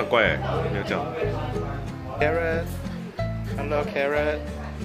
怪哎，没有叫。Carrot，Hello Carrot。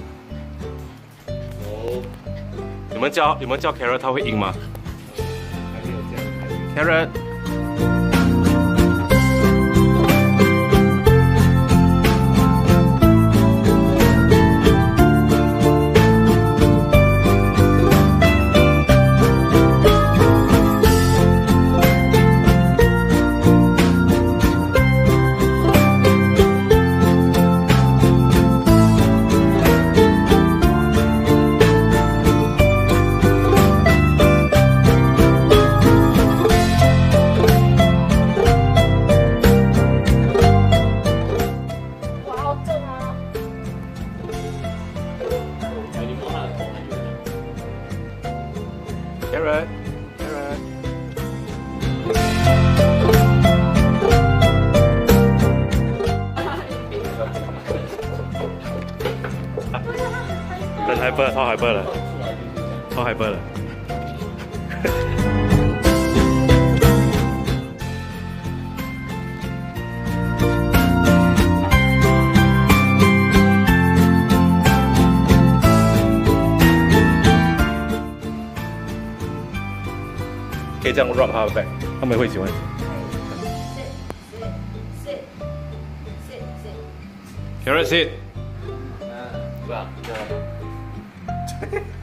哦，你们叫 Carrot， 它会应吗？还没有这样。Carrot。Carrot， Carrot， 很 hyper， 超 hyper 了，超 hyper 了。可以这样 rub 他的 back， 他们会喜欢。Carrot sit。是吧？